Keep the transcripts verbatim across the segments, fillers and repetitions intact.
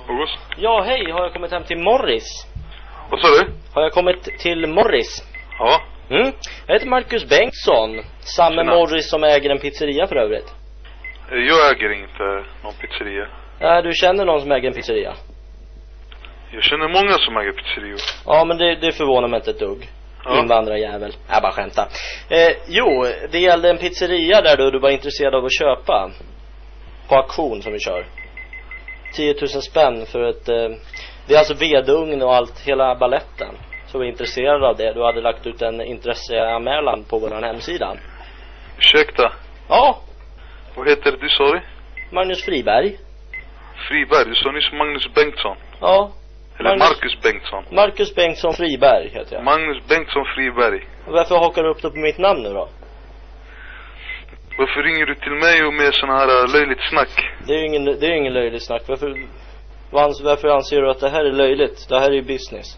August? Ja, hej. Har jag kommit hem till Morris? Vad sa du? Har jag kommit till Morris? Ja. Mm. Jag heter Marcus Bengtsson. Samme Tjena. Morris som äger en pizzeria för övrigt. Jag äger inte någon pizzeria. Ja, du känner någon som äger en pizzeria? Jag känner många som äger pizzerior. Ja, men det, det förvånar mig inte ett dugg. Ja. Invandrarjävel. Jag bara skämtar. Eh, jo, det gällde en pizzeria där du, du var intresserad av att köpa. På auktion som vi kör. tio tusen spänn för ett... Eh, det är alltså vedugn och allt, hela balletten. Så vi är intresserade av det. Du hade lagt ut en intresseanmälan på vår hemsida. Ursäkta. Ja, Vad heter du, sa du? Magnus Friberg. Friberg, du sa nyss Magnus Bengtsson. Ja. Eller Magnus, Marcus Bengtsson. Marcus Bengtsson Friberg heter jag. Magnus Bengtsson Friberg. Varför hakar du upp det på mitt namn nu då? Varför ringer du till mig och med såna här uh, löjligt snack? Det är ju ingen, det är ingen löjligt snack. Varför, varför anser du att det här är löjligt? Det här är ju business.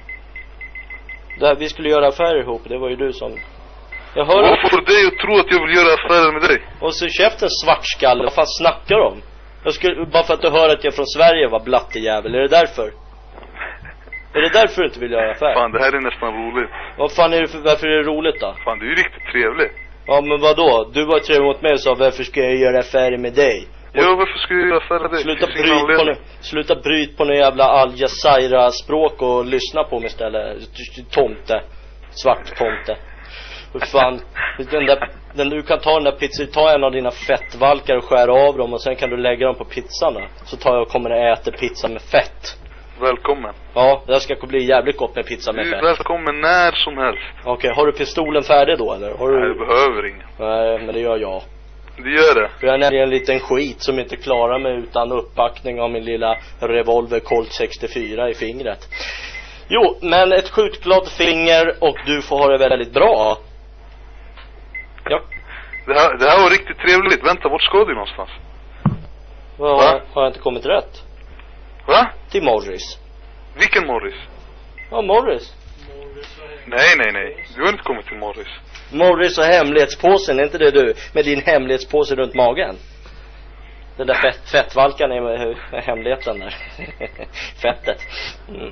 Det här, vi skulle göra affärer ihop, det var ju du som... Jag hör... Varför får dig att tro att jag vill göra affärer med dig? Och så käften svartskalle, vad fan snackar om? Jag skulle, bara för att du hör att jag är från Sverige var blattejävel, är det därför? Är det därför du inte vill göra affärer? Fan, det här är nästan roligt. Vad fan är det för, varför är det roligt då? Fan, du är ju riktigt trevlig. Ja, men vadå? Du var trevlig mot mig och sa, varför ska jag göra affärer med dig? Och Ja, varför ska jag göra affärer med dig? sluta Det finns ingen bryt på, anledning. nu, sluta bryt på någon jävla Al Jazeera språk och lyssna på mig istället. Tomte. Svart tomte. Hur fan, den där, den, du kan ta den där pizzan, ta en av dina fettvalkar och skära av dem och sen kan du lägga dem på pizzan då. Så tar jag och kommer och äter pizza med fett. Välkommen. Ja, det ska bli jävligt gott med pizza med Du är fett. välkommen när som helst. Okej, har du pistolen färdig då eller? Har Nej, du... du behöver ingen. Nej, men det gör jag. Du gör det. För jag är nämligen en liten skit som inte klarar mig utan uppbackning av min lilla revolver Colt sextiofyra i fingret. Jo, men ett skjutglad finger och du får ha det väldigt bra. Ja. Det här, det här var riktigt trevligt. Vänta, vart ska du någonstans? Vad, Va? har jag inte kommit rätt? Va? Till Morris. Vilken Morris? Ja, Morris. Nej, nej, nej. Du har inte kommit till Morris. Morris och hemlighetspåsen, är inte det du? Med din hemlighetspåse runt magen. Den där fett, fettvalkan är med hemligheten där. Fettet. Mm.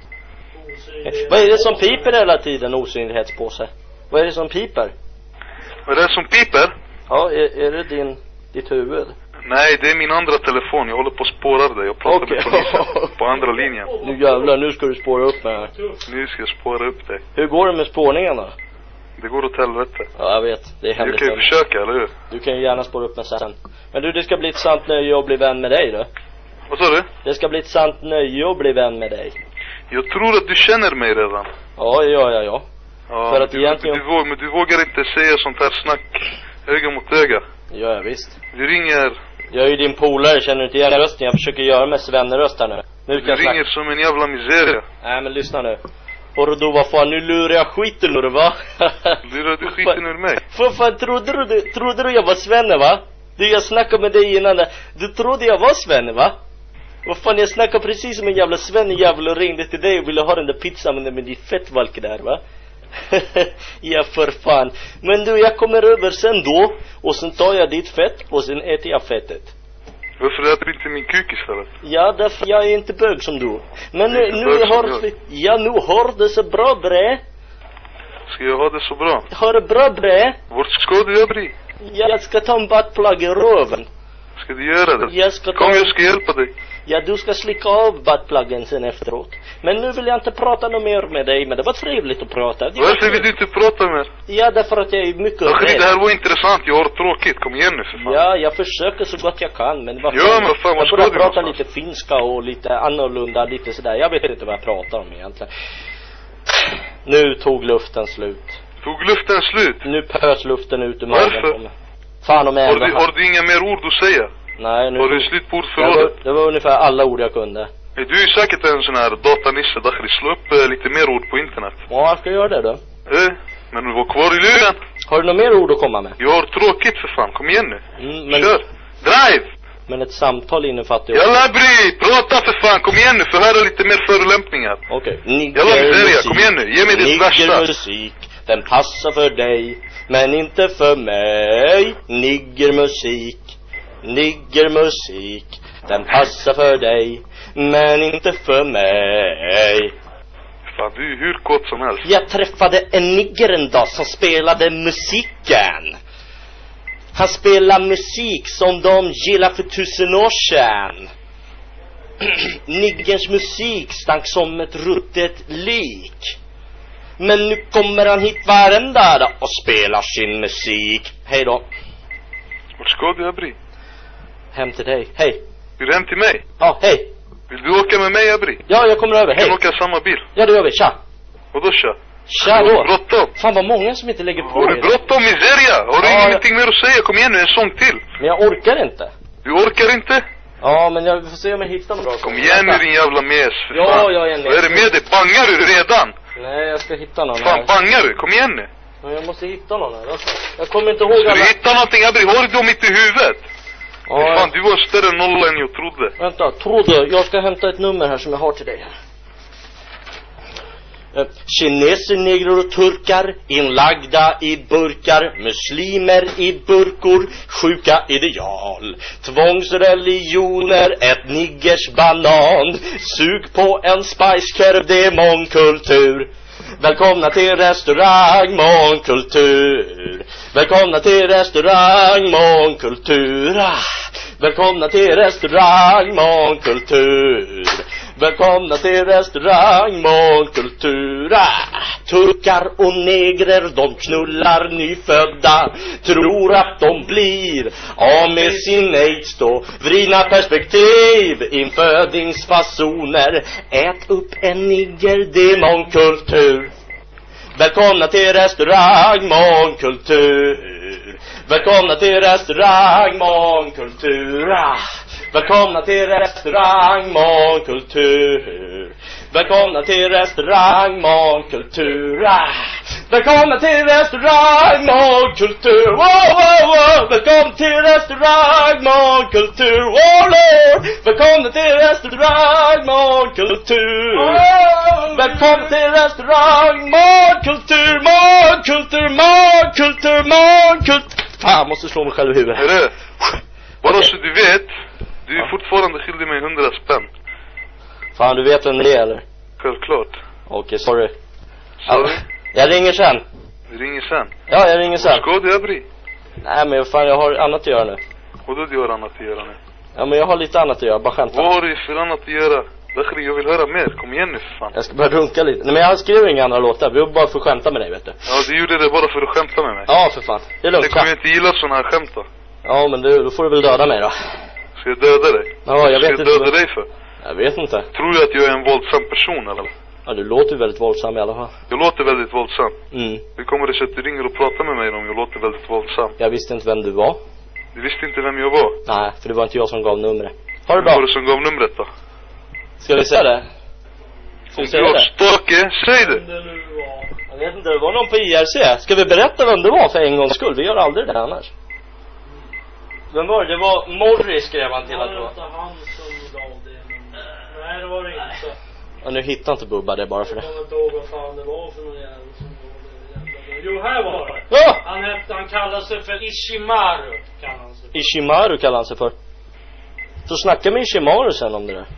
Vad är det som piper hela tiden, osynlighetspåse? Vad är det som piper? Vad är det som piper? Ja, är, är det din, ditt huvud? Nej, det är min andra telefon. Jag håller på att spåra dig. Jag pratar Okej. med polisen på andra linjen. Nu jävlar, nu ska du spåra upp mig här. Nu ska jag spåra upp dig. Hur går det med spårningen då? Det går åt helvete. Ja, jag vet, det är Du hemligt. kan ju försöka, eller hur? Du kan ju gärna spåra upp mig sen. Men du, det ska bli ett sant nöje att bli vän med dig då. Vad sa du? Det ska bli ett sant nöje att bli vän med dig. Jag tror att du känner mig redan. Ja, ja, ja, ja. Ja, För att du, egentligen- du, vågar, men du vågar inte säga sånt här snack öga mot öga. Ja, ja, visst. Du ringer, Jag är ju din polare, känner du inte igen rösten? Jag försöker göra med svenneröst här nu. Nu kan du jag snacka. ringer som en jävla miseria. Nej, men lyssna nu. Och då, vad fan, nu lurar jag skiten ur, va? Lurar du skiten ur mig? Vad fan, trodde du, trodde du jag var svenne, va? Du, jag snackade med dig innan där. Du trodde jag var svenne, va? Vad fan, jag snackade precis som en jävla svennejävel och ringde till dig och ville ha den där pizzan med, med din fettvalke där, va? Ja, för fan. Men du, jag kommer över sen då. Och sen tar jag ditt fett och sen äter jag fettet. Varför äter du inte min kuk istället? Ja, därför jag är inte bög som du. Men Du är nu, inte nu bög som har jag. vi... Ja, nu har det så bra, bre. Ska jag ha det så bra? Har det bra, bre. Vart ska du, Abri? Ja, jag ska ta en buttplug i röven. Ska du göra det? Jag ska ta... Kom, jag ska hjälpa dig. Ja, du ska slicka av buttpluggen sen efteråt. Men nu vill jag inte prata något mer med dig. Men det var trevligt att prata. Det var Varför vill trevligt. du inte prata med? Ja, därför att jag är mycket Akri, det rädd. här var intressant. Jag har tråkigt. Kom igen nu, för fan. Ja, jag försöker så gott jag kan. Men vad Ja, men vad fan, vad jag ska börjar du prata någonstans? lite finska och lite annorlunda, lite sådär. Jag vet inte vad jag pratar om egentligen. Nu tog luften slut. Tog luften slut? Nu pös luften ut ur Varför? magen på mig. Fan om jag Har ändå du, har du inga mer ord att säga? Nej, nu... Har du slut på det, var, ordförrådet? det var ungefär alla ord jag kunde. Du är ju säkert en sån här datanisse, Dakhri. Slå upp eh, lite mer ord på internet. Ja, jag ska göra det då. Eh, men du var kvar i luren. Har du några mer ord att komma med? Jag har tråkigt, för fan. Kom igen nu. Mm, men, Kör. Drive! men ett samtal innefattar ju... Jalla, Bri! Prata för fan. Kom igen nu. Få höra lite mer förolämpningar. Okej. Jalla, miseria. Kom igen nu. Ge mig ditt värsta. Niggermusik, den passar för dig, men inte för mig. Niggermusik, niggermusik, den passar för dig, men inte för mig. Fan, du är hur kort som helst. Jag träffade en nigger en dag som spelade musiken. Han spelar musik som de gillade för tusen år sedan. Niggerns musik stank som ett ruttet lik. Men nu kommer han hit varenda dag och spelar sin musik. Hej då. Vart ska du, Abri? Hem till dig. Hej. Vill du hem till mig? Ja, hej. Vill du åka med mig, Abri? Ja, jag kommer över. Kan vi Hej. åka samma bil? Ja, det gör vi. Tja. Och då tja? Tja Har då. du bråttom? Fan vad många som inte lägger på. Har du er. bråttom, miseria? Har du Ja, ingenting mer att säga? Kom igen nu, en sång till. Men jag orkar inte. Du orkar inte? Ja, men jag får se om jag hittar något bra. Kom igen nu, din jävla mes. För Ja, fan. jag är en Vad är det med dig? Bangar du redan? Nej, jag ska hitta någon Fan, här. bangar du? Kom igen nu. Men jag måste hitta någon här. Alltså. Jag kommer inte ihåg Ska alla... du hitta någonting, Abri? Har du dem inte i huvudet? Ja, Fan, du var större nolla än jag trodde. vänta, trodde. Jag ska hämta ett nummer här som jag har till dig här. Eh, Kineser, negrer och turkar inlagda i burkar, muslimer i burkor, sjuka ideal, tvångsreligioner, ett niggers banan, sug på en spicekerv, det är mångkultur. Välkomna till restaurang mångkultur. Välkomna till restaurang mångkultur. Ah. Välkomna till restaurang mångkultur. Välkomna till restaurang mångkultur. Ah. Turkar och negrer, de knullar nyfödda, tror att de blir av med sin aids då. Vridna perspektiv, infödingsfasoner. Ät upp en nigger, det är mångkultur. Välkomna till restaurang mångkultur. Välkomna till restaurang mångkultur. Ah. Välkomna till restaurang mångkultur. Välkomna till restaurang mångkultur. Ah. Välkomna till restaurang mångkultur. Wow, wow, wow. Välkomna till restaurang mångkultur. Oh Lord. Välkomna till restaurang mångkultur. Välkomna till restaurang mångkultur. Mångkultur, mångkultur, mångkultur. Fan, måste slå mig själv i huvudet. Hörru, bara Okej. så du vet, du är fortfarande skyldig mig hundra spänn. Fan, du vet vem det är eller? Självklart. Okej, sorry. Sorry. Jag ringer sen. Vi ringer sen. Ja, jag ringer sen. Ska du, Abri? Nej, men fan, jag har annat att göra nu. Och då du har annat att göra nu. Ja, men jag har lite annat att göra, bara skämta. Vad har du för annat att göra? Dakhri, jag vill höra mer. Kom igen nu för fan. Jag ska bara runka lite. Nej, men jag skriver inga andra låtar. Vi vill bara få skämta med dig, vet du. Ja, du gjorde det bara för att skämta med mig. Ja, för fan. Det är lugnt. Jag kommer ju inte gilla såna här skämt då. Ja, men du, då får du väl döda mig då. Ska jag döda dig? Ja, jag vet Ska jag inte. döda dig för? Jag vet inte. Tror du att jag är en våldsam person eller? Ja, du låter ju väldigt våldsam i alla fall. Jag låter väldigt våldsam. Mm. Hur kommer det sig att du ringer och pratar med mig om jag låter väldigt våldsam? Jag visste inte vem du var. Du visste inte vem jag var. Nej, för det var inte jag som gav numret. Ha det Vem var bra. det som gav numret då? Ska vi säga det? Ska vi säga Jag det? stake, säg det! Jag vet inte, det var någon på I R C. Ska vi berätta vem det var för en gångs skull? Vi gör aldrig det annars. Vem var det? Det var Morris, skrev han till att det var. Det var inte han som gav det. Men... Nej, det var det inte. Ja, nu hittar inte Bubba det bara för Jag det. kommer inte ihåg vad fan det var för någon jävel som gav det. Jävla... Jo, här var det. Ja! Han hette, han kallade sig för Ishimaru. Kallade han sig för. Ishimaru kallar han sig för. Så snacka med Ishimaru sen om det där.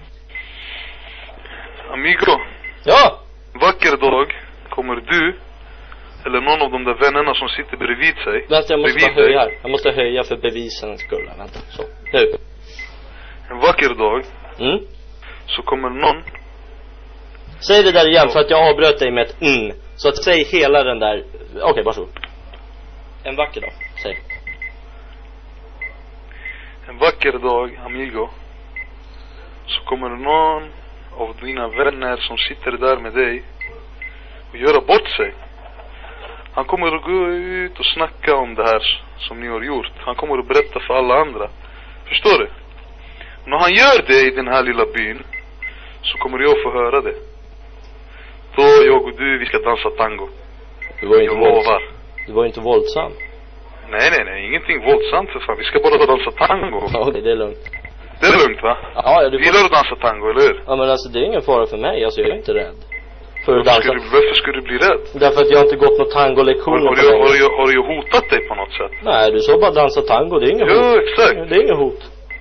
Amigo, Ja! vacker dag kommer du eller någon av de där vännerna som sitter bredvid sig. Vänta, jag måste bredvid bara höja dig. här. Jag måste höja för bevisens skull. Vänta, så. Nu. En vacker dag Mm. så kommer någon. Säg det där igen för att jag avbröt dig med ett mm. Så att säg hela den där. Okej, okay, varsågod. En vacker dag, säg. En vacker dag, amigo, så kommer någon av dina vänner som sitter där med dig och göra bort sig. Han kommer att gå ut och snacka om det här som ni har gjort. Han kommer att berätta för alla andra. Förstår du? När han gör det i den här lilla byn så kommer jag få höra det. Då jag och du, vi ska dansa tango. Du var ju inte Jag lovar. våldsam. Du var ju inte våldsam. Nej, nej, nej. Ingenting våldsamt för fan. Vi ska bara dansa tango. Ja, okej, det är lugnt. Det är lugnt, va? Ja, ja, du Vi gillar att dansa tango, eller hur? Ja, men alltså det är ingen fara för mig. Alltså jag är inte rädd. För att Varför ska, dansa. du, varför ska du bli rädd? Därför att jag inte gått någon Har, tangolektioner har, på jag, länge. har, jag, har jag hotat dig på något sätt? Nej, du sa bara dansa tango. Det är ingen Jo, hot. exakt. Det är ingen hot.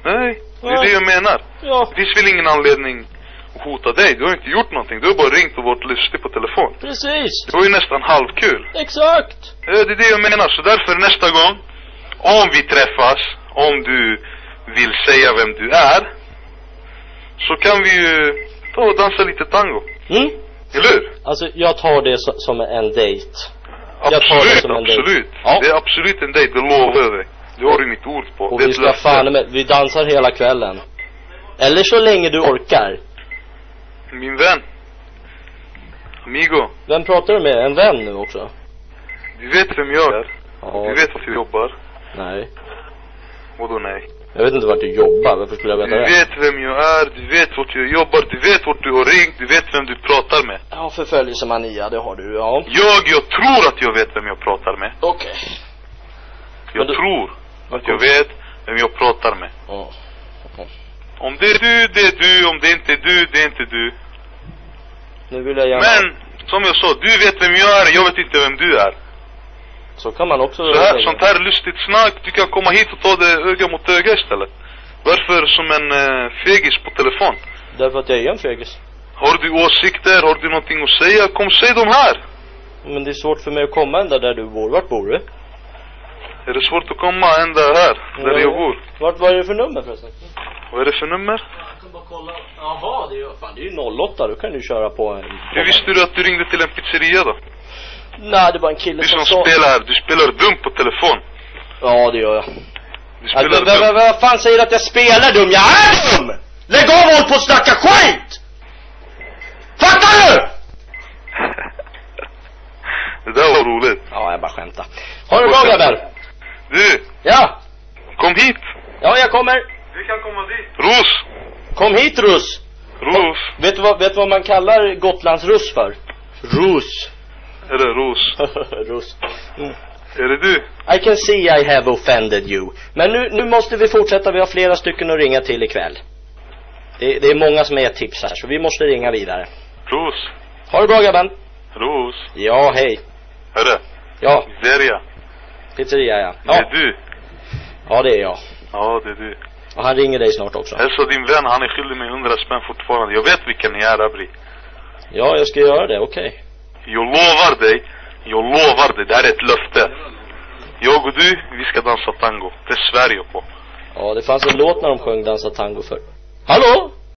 Nej, det är Ja. det jag menar. Ja, Det finns väl ingen anledning att hota dig. Du har inte gjort någonting. Du har bara ringt och varit lustig på telefon. precis. Det var ju nästan halvkul. Exakt. Ja, det är det jag menar. Så därför nästa gång, om vi träffas, om du vill säga vem du är, så kan vi ju ta och dansa lite tango. Mm. Eller hur? Alltså, jag tar det so- som en dejt. Jag tar det Absolut, som en dejt. absolut. Ja. Det är absolut en dejt, det lovar jag dig. Det har du mitt ord på. Och det är vi ett ska löfte. fan med, vi dansar hela kvällen. Eller så länge du orkar. Min vän. Amigo. Vem pratar du med? En vän nu också? Du vet vem jag är. Ja. Du vet vart jag jobbar. Nej. Vadå nej? Jag vet inte vart du jobbar, varför skulle jag Du veta det? vet vem jag är, du vet vart jag jobbar, du vet vart du har ringt, du vet vem du pratar med. Ja, förföljelsemania, det har du, ja. Jag, jag tror att jag vet vem jag pratar med. Okej. Jag Men du- tror att jag vet vem jag pratar med. Ja. Om det är du, det är du. Om det inte är du, det är inte du. Nu vill jag gärna... Men, som jag sa, du vet vem jag är, jag vet inte vem du är. Så kan man också... Så här, sånt här lustigt snack, du kan komma hit och ta det öga mot öga istället. Varför som en uh, fegis på telefon? Därför att jag är en fegis. Har du åsikter, har du någonting att säga, kom säg dem här. Men det är svårt för mig att komma ända där du bor. Vart bor du? Är det svårt att komma ända här, där jag bor? Vart, vad är det för nummer förresten? Vad är det för nummer? Jag kan bara kolla. Jaha, det är ju fan, det är ju noll åtta. Då kan du köra på en... Hur visste du att du ringde till en pizzeria då? Nej, det var en kille Du som som sa... spelar, du spelar dumt på telefon. Ja, det gör jag. Du spelar Alltså, vad, vad, dumt. vad fan säger du att jag spelar dum? Jag är dum! Lägg av och håll på att snacka skit! Fattar du? Det där var roligt. Ja, jag bara skämtar. Ha det bra, grabbar. Du, Ja. kom hit. Ja, jag kommer. Du kan komma dit. Ros. Kom hit, Russ. Ros. Vet du vad, vet du vad man kallar Gotlands Russ för? Russ. Är det Ros? Russ. Mm. Är det du? I can see I have offended you. Men nu, nu måste vi fortsätta. Vi har flera stycken att ringa till ikväll. Det, det är många som är tips här, så vi måste ringa vidare. Ros. Ha det bra, grabben. Ros. Ja, hej. Hörru. Ja, Pizzeria. pizzeria, ja. Det är Ja, du. ja, det är jag. Ja, det är du. Och han ringer dig snart också. Hälsa din vän, han är skyldig mig hundra spänn fortfarande. Jag vet vilken ni är, Abri. Ja, jag ska göra det, okej. Jag lovar dig. Jag lovar dig, det här är ett löfte. Jag och du, vi ska dansa tango. Det är Sverige på. Ja, det fanns en låt när de sjöng Dansa Tango för. Hallå?